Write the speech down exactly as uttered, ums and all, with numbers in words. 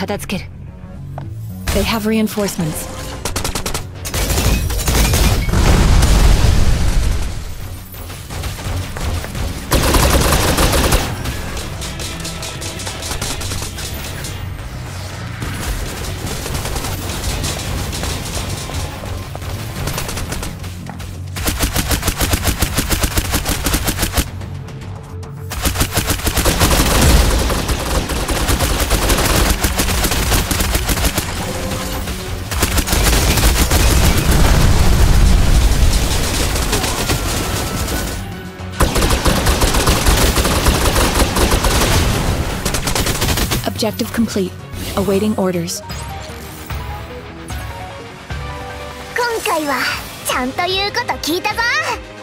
片付ける。 They have reinforcements. Objective complete. Awaiting orders. 今回はちゃんと言うこと聞いたぞ。